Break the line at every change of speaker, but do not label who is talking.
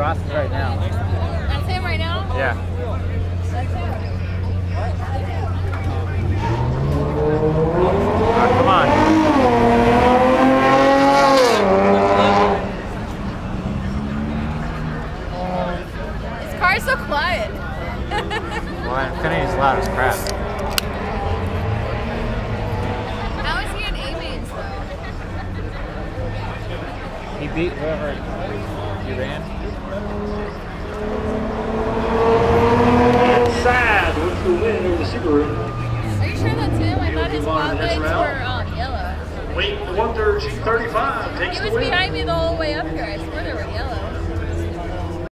Ross is right now.
That's him right now?
Yeah.
That's him.
Come on.
This car's so quiet.
Well, Infinity's loud as crap.
How is he an A-mains though?
He beat whoever he ran.
Sad with the win over the Subaru.
Are you sure that's him? I thought his quad legs were yellow.
Wait, the 135 takes
He
the
was
win.
behind me the whole way up here. I swear they were yellow.